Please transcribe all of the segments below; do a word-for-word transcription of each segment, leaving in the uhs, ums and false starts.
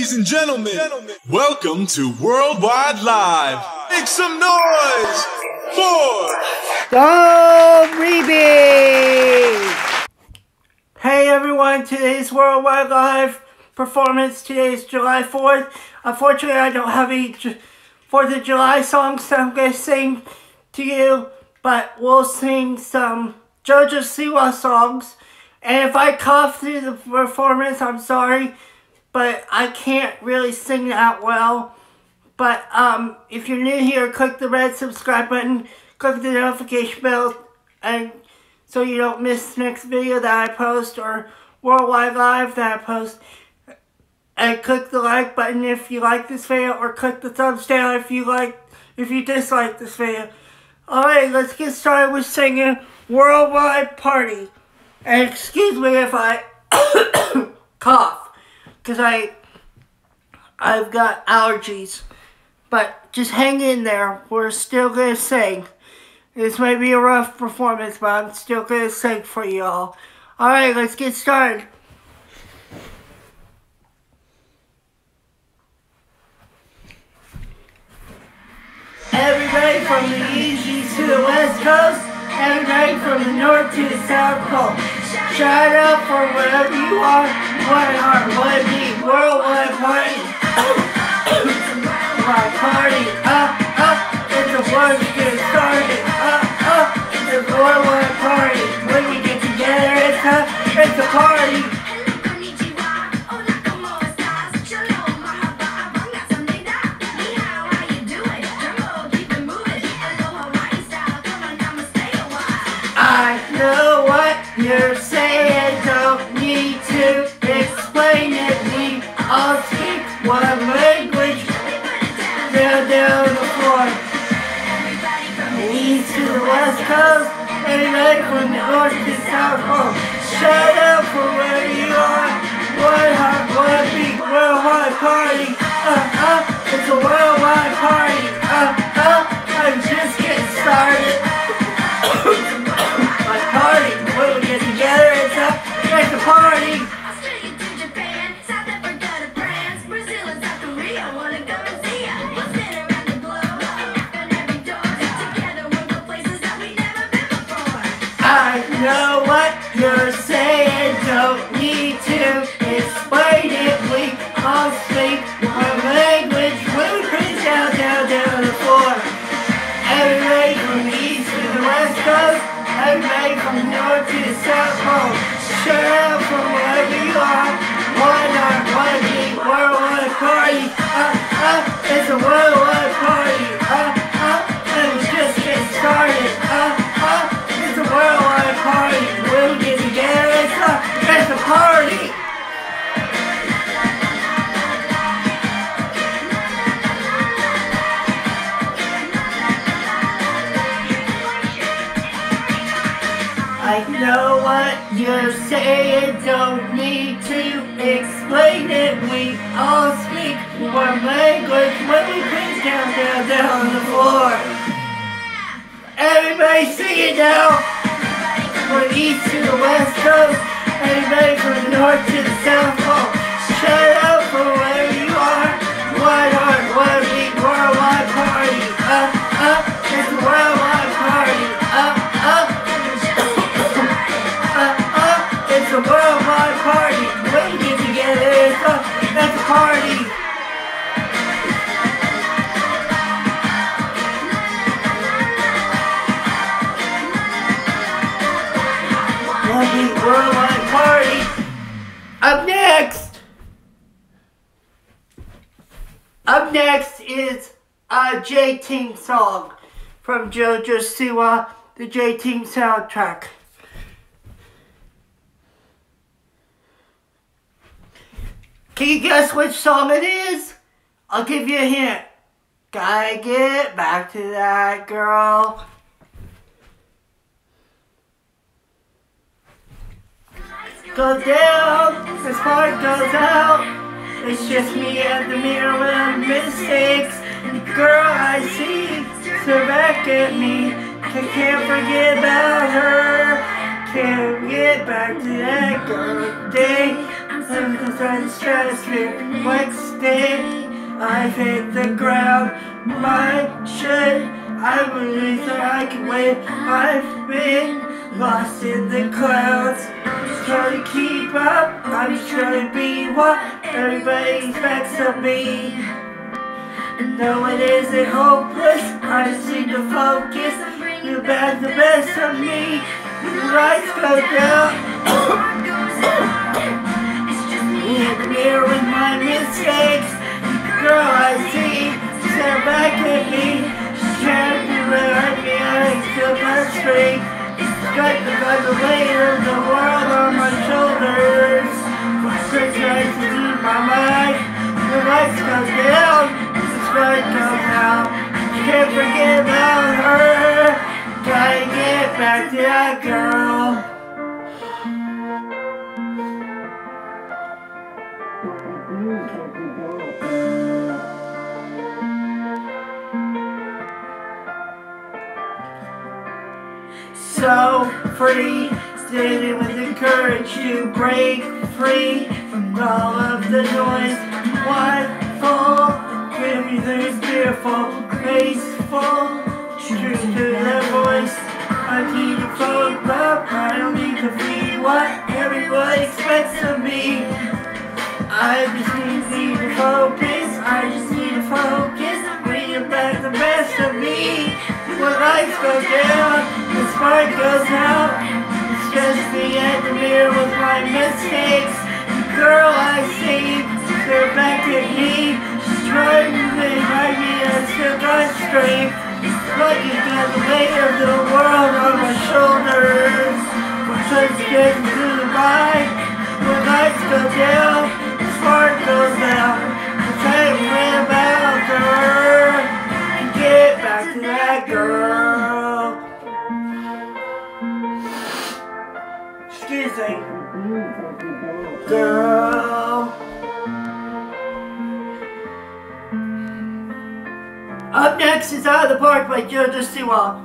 Ladies and gentlemen, welcome to Worldwide Live. Make some noise for Go Reeby! Hey everyone, today's Worldwide Live performance. Today is July fourth. Unfortunately, I don't have any fourth of July songs that I'm going to sing to you, but we'll sing some JoJo Siwa songs. And if I cough through the performance, I'm sorry, but I can't really sing that well. But um, if you're new here, click the red subscribe button, click the notification bell, and so you don't miss the next video that I post or Worldwide Live that I post. And click the like button if you like this video, or click the thumbs down if you like, if you dislike this video. Alright, let's get started with singing Worldwide Party. And excuse me if I cough, because I, I've got allergies. But just hang in there, we're still going to sing. This may be a rough performance, but I'm still going to sing for you all. Alright, let's get started. Everybody from the east to the west coast, everybody from the north to the south pole. Shout out for wherever you are, one heart, one beat, worldwide party. My party, up, up, it's a world to get started. Up, up, it's a worldwide party. When we get together, it's a, it's a party. I know what you're saying, don't need to explain it. We all speak one language, down, down the floor. From the east to the west coast, everybody from the north to the south pole. Shout out for where you are, one heart, one beat, worldwide party. Uh, uh, it's a worldwide party. Uh, uh, I'm just getting started. My party, when we get together, it's a, it's a party. Australia to Japan, South Africa to France, Brazil and South Korea, wanna go and see ya. We'll spin around the globe, knock on every door. Together we'll go places that we've never been before. I know what you're saying, don't need to explain it. We all speak one language when we cruise down, down, down the floor. Everybody from the east to the west coast, everybody from the north to the south pole. Shout out from wherever you are, one heart, one beat, worldwide party. Uh, uh, it's a worldwide party. Uh, uh, and we just get started. Uh, uh, it's a worldwide party. When we get together, it's a, it's a party. I know what you're saying, don't need to explain it. We all speak one language when we push down, down, down on the floor. Everybody sing it now. From the east to the west coast, everybody from the north to the south pole. Shout out for wherever you are, one heart, one beat, worldwide party. Up, up, it's a worldwide party. Up, up. It's a worldwide party. When we get together, it's a, it's a party. One beat worldwide party. Up next. Up next is a J-Team song from JoJo Siwa, the J-Team soundtrack. Can you guess which song it is? I'll give you a hint. Gotta get back to that girl. Go down, the spark goes out. It's just me at the mirror with mistakes. Girl, I see, so back at me. I can't forget about her. Can't get back to that girl day. I'm so concerned, stratosphere, like day I've hit the ground. My shit, I believe that I can win. I've been lost in the clouds. I'm just trying to keep up. I'm just trying to be what everybody expects of me. And though it isn't hopeless, I just need to focus. You back the best of me. When the lights go down. In the mirror with my mistakes, girl I see, stare back at me. She can't be right behind, still got straight. Got the, got the weight of the world on my shoulders. Quick nights in my mind. The lights go down, the sun goes out. Can't forget about her. Gotta get back to that girl. So free, standing with the courage to break free from all of the noise. One full, everything's beautiful, graceful, true to their voice. I need to focus up, I don't need to be what everyone expects of me. I just need to focus, I just need to focus, bringing back the best of me. When lights go down, the spark goes out. It's just me at the mirror with my mistakes. The girl I see, stare back at me. She's trying to remind me I still got strength. Looking at the weight of the world on my shoulders. Just getting through the night. When lights go down, the spark goes out. I'm trying to pray about her. Get back to that girl. Excuse me. Girl. Up next is Out of the Park by JoJo Siwa.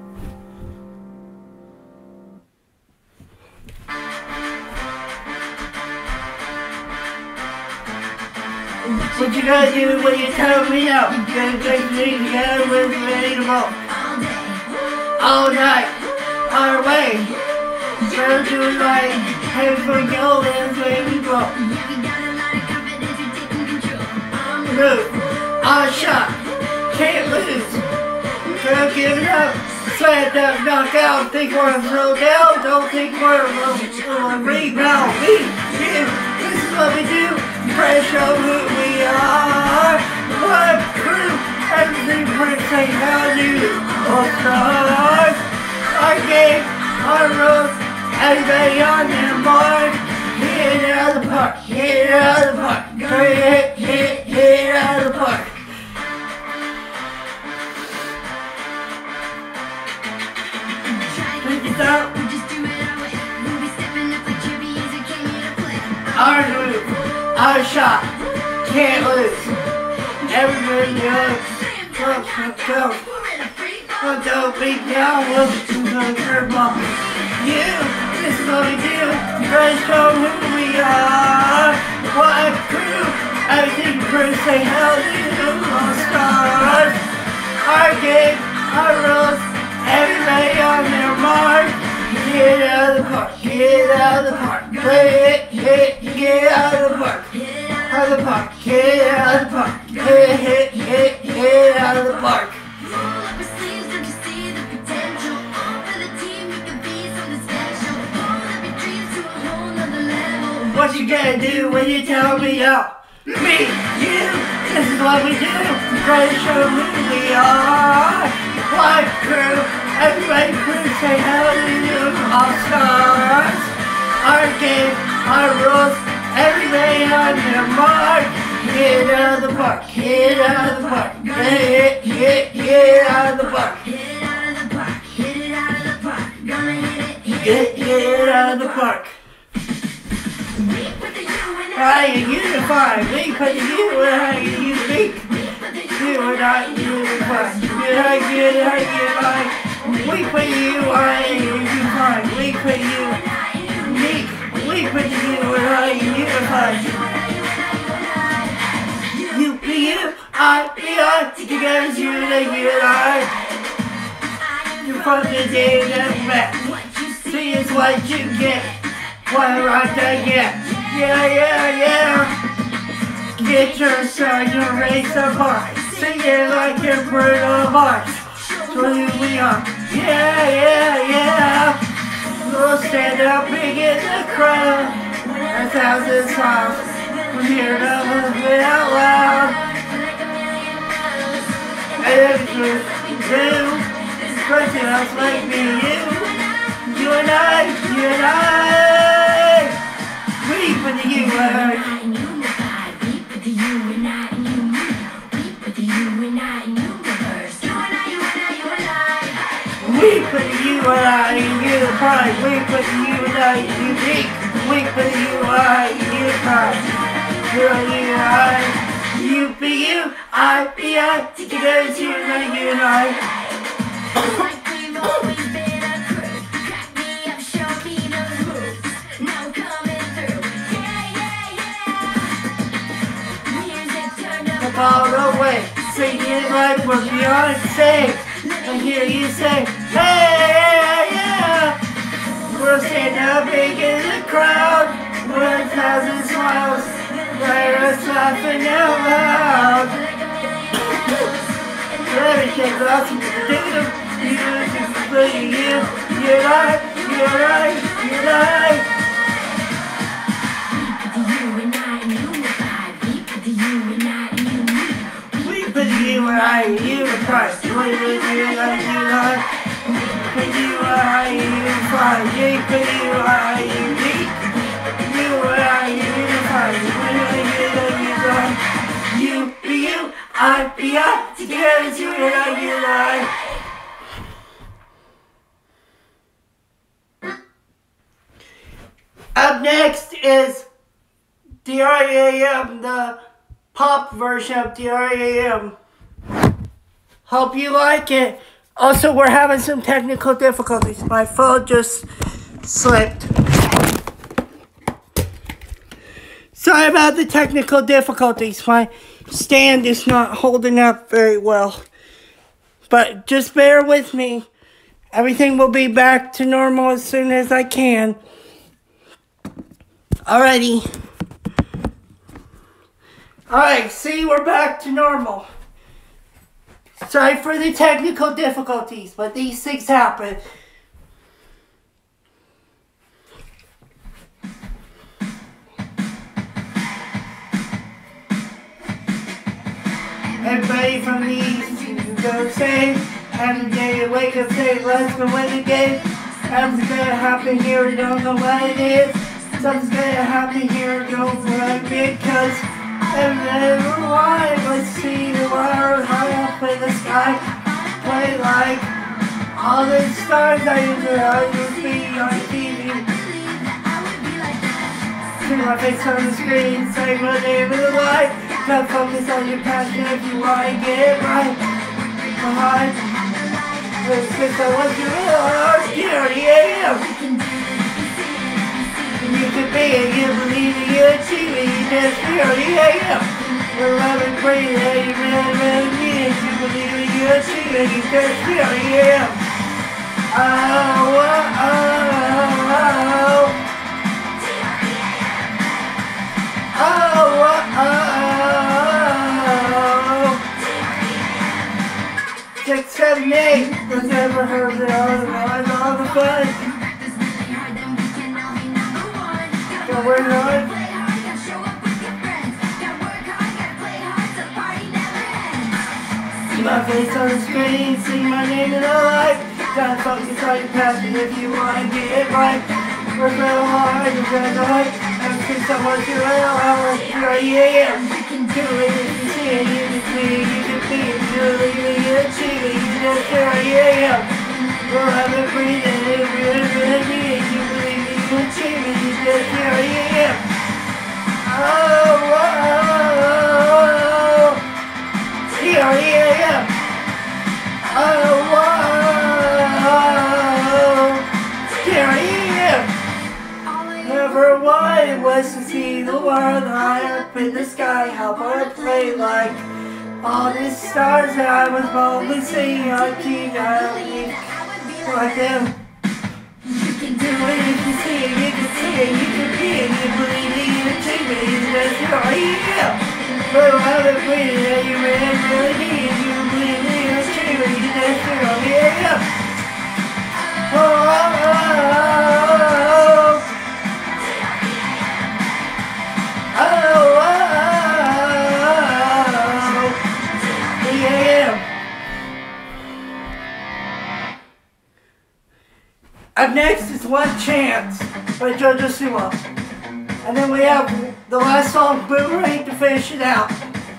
What you gotta do when you tell me out? You gotta take me together with me ready to roll. All night, on our way. Gotta do it right. Head for gold and baby grow. Move, all shot, can't lose. Don't give it up. Slam down, knock out. Think we're gonna slow down. Don't think we're gonna rebound. We, you, this is what we do. Fresh of who we are. What crew? Everything pretty same value. All stars. Our game, our rules. Everybody on their mark. Hit it out of the park. Hit it out of the park. Hit, hit, hit it out of the park. Take it out. Our move. Our shot, can't lose. Everybody knows. Go, go, go. Oh, don't be down. We'll do the curveball. You, this is what we do. Try to show who we are. What a crew. Everything crew say hell to all stars. Our game, our rules. Everybody on their mark. Get out of the park, get out of the park, hit, hit, get out of the park, out of the park, get out of the park, hit, hit, hit, get out of the park. What you gonna do when you tell me out? Me, you, this is what we do, try to show who we are. Live crew. Everybody crew say hello to you, all stars. Our game, our rules, everybody on their mark. Get out of the park, get out of the park, get, get, get out of the park. Get out of the park, get out of the park, gonna hit it, get, get out of the park. I unify, we put the U and I unique. You and I unify, you and I unify. We put you on unify, we put you unique, we put you and I unified. together as you and you and I. You from the day that met. See is what you get. What right I get. Yeah, yeah, yeah. Get your side, your race apart. Sing it like your brutal bars. That's who we are. Yeah, yeah, yeah. We'll stand up big in the crowd. A thousand smiles. We're here to move it out loud. And if you do, person else like me, you, you and I, you and I, we for the U and I. We for the U and I, unified. We for the U and I, unique. We for the U and I, unified. You're you and I, you be you, I be I. Together it's you and I, you and I. Like we've always been a crew. Crack me up, show me those moves. Now coming through. Yeah, yeah, yeah. Music turned up All the way, singing like we're Beyonce. I hear you say, hey, yeah, yeah. We're standing up big in the crowd. We're a thousand smiles. Let us laughing out loud. Everything's awesome. You, you, you, you're right, you're right, you're right. We put you and I, you and Christ. We put you and I, you and I. Put you and I, you and Christ. You put you and I, unique. You and I, unified. We put you and I, you be you, I be I. Together it's you and I, you and I. Up next is D R E A M, the pop version of D R E A M. Hope you like it. Also, we're having some technical difficulties. My phone just slipped. Sorry about the technical difficulties. My stand is not holding up very well. But just bear with me. Everything will be back to normal as soon as I can. Alrighty. Alright, see, we're back to normal. Sorry for the technical difficulties, but these things happen. Everybody from the east, go say, every day you wake up, say, let's go win the game. Something's gonna happen here, we don't know what it is. Something's gonna happen here, don't run because everyone, let's see the water high up in the sky. Play like all the stars I used to always be on T V. See my face on the screen, say my name in the light. Don't focus on your passion if you wanna get it right. Behind, let's get the one you are, here, yeah. You can be it, you believe it, you achieve it, you just feel it, yeah, yeah. We're loving, breathing, yeah, you really, really need it. You believe it, you achieve it, you just feel it, yeah. Oh, oh, oh, oh. Oh, oh, oh. Six, seven, eight. Was never heard of all the all the fun. So we're going. See my face on the screen, see my name in the light. Gotta focus on your passion if you wanna get it right. Work real hard, you're gonna do it. And since I want you real hard, you're yeah. You can do it if you see it, you can see it, you can be it, you believe it, you achieve it, you just do it, yeah. We'll have it breathing, if you really, really need it, you believe it, you achieve it, you just do it, yeah. Oh, oh, oh, oh, yeah, yeah, yeah. Oh, oh, yeah, yeah. Never wanted was to see the world high up in the sky. How about I play like All the stars that I was only seeing on T V, like them. You can do it if you see it, you can see it, you can be it, you believe it, you achieve it, you just do it, yeah. But I'm the queen that you really, really need, you believe it, you achieve it, you just do it, yeah. Oh, oh, oh, oh, oh, oh, oh, yeah. Up next is One Chance by JoJo Siwa. And then we have the last song, Boomerang, to finish it out.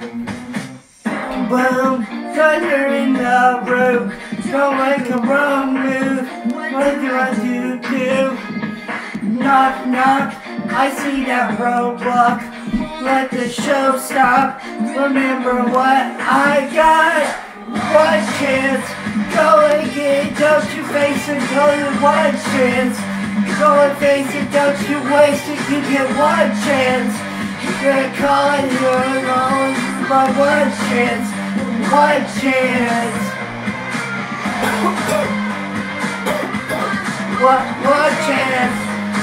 Boom, thunder in the room. Don't make a wrong move. What do I do, do? Knock, knock, I see that roadblock. Let the show stop. Remember what I got. One chance. Go and get it, don't you face it, go to one chance. Go and face it, don't you waste it, you get one chance. You're calling your own, but one chance, one chance. What, one chance.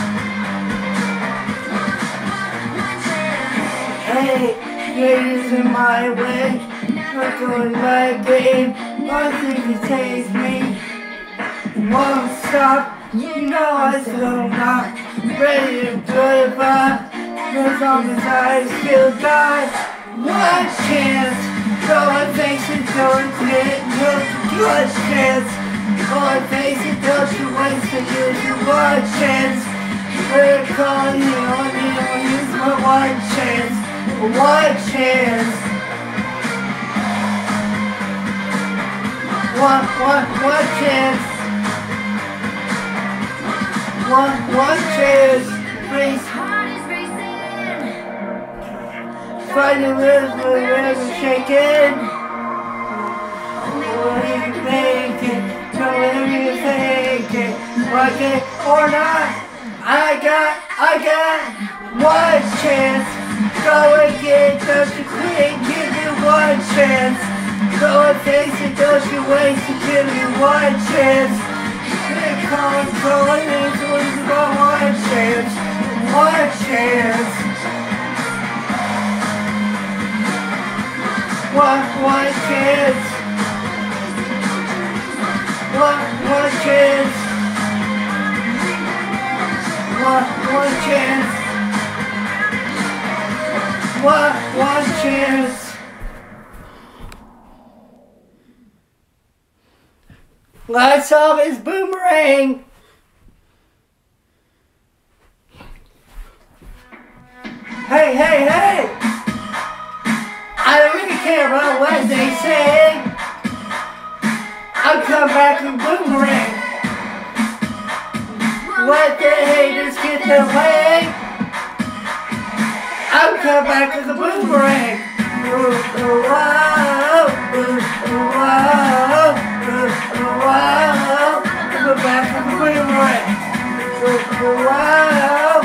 Hey, you're using my way. Not going my game, nothing to save me. Won't stop, you know I still not ready to give up. As long as I still got one chance, go and face it, don't get one chance. Go and face it, don't you waste it, use your one chance. We're calling you on you, use my one chance, one chance. One, one, one chance. One, one chance. Please. Find the rhythm, the rhythm shaking. What do you think it? Whatever you think it. Like it or not. I got, I got one chance. Go and get it, don't you quit. Give me one chance. Go and face it, don't you waste it, give me one chance. They're calling, calling, it's always about one chance, one chance. One, one chance. One, one chance. One, one chance. One, one chance. Last song is Boomerang. Hey, hey, hey! I don't really care about what they say. I'll come back and Boomerang. Let the haters get their way. I'll come back with a Boomerang. Ooh, ooh, wow, ooh, ooh, wow. Wow, come back from the Boomerang. Wow,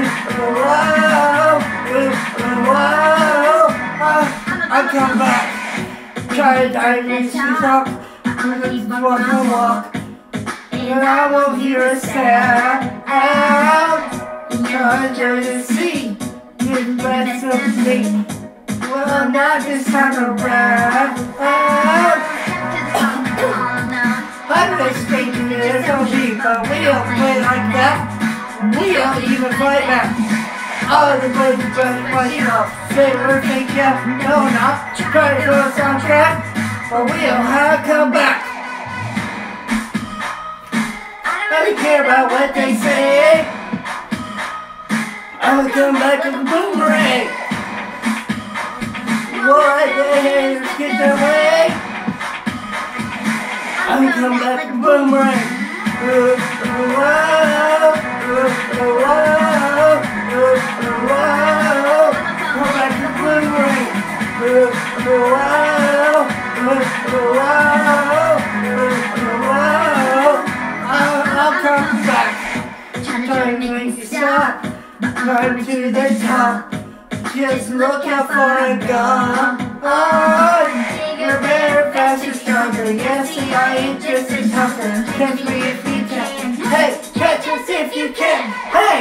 wow, wow. I come back. Try to dive into the top. Walk and walk. And I won't hear a sound. Try to see. Get the best of me. Well, not this time around. I'm just thinking it's so deep, but we don't play like that. We don't even fight back. All the boys are just like, you know, say we're fake, yeah, no, not. Try to throw us on track, but we don't have to come back. I don't care about what they say. I'll come back with a Boomerang. What the haters get their way. I'll come back with a Boomerang. Ooh, ooh, wow, ooh, ooh, wow, ooh, ooh, wow. Come back with a Boomerang. Ooh, ooh, wow, ooh, ooh, wow, ooh, ooh, wow. I'll, I'll come back. Time to make you stop. Climb to the top. Just look how far I've gone. Oh, hunter. Yes, the I just is hunter. Catch me if you can. Hey, catch us if you can. Hey!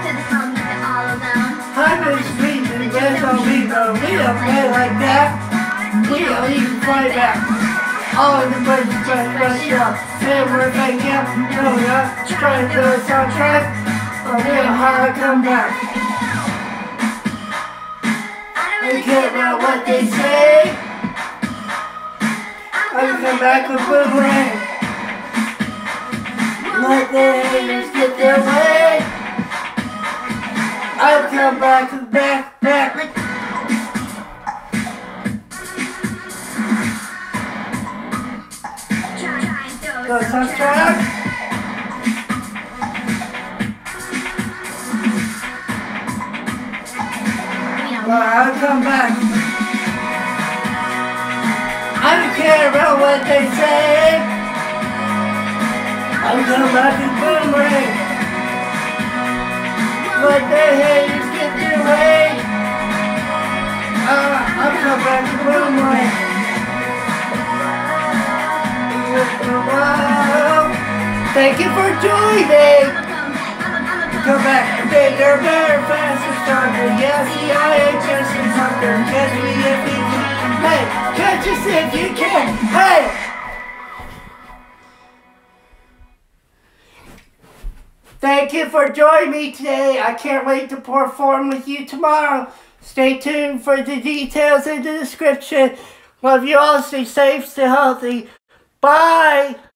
I'm just reading, guess I'll be the we don't play like that. We don't even fly back. All of the birds just rush up. And we're banging up, going up, trying to do a soundtrack. But we don't how to come back. I care about what they say. I come back with boomerang. Let the haters get their way. I'll come back and back, back. Go some track. Well, I'll come back. I don't care about what they say. I'll come back and boomerang. Let the haters get their way. Uh, I'll come back and boomerang. Thank you for joining. Come back bigger, better, faster, stronger. Yes, the I H S is hunter. Catch me if you can. Hey, catch us if you can. Hey! Thank you for joining me today. I can't wait to perform with you tomorrow. Stay tuned for the details in the description. Love you all. Stay safe, stay healthy. Bye!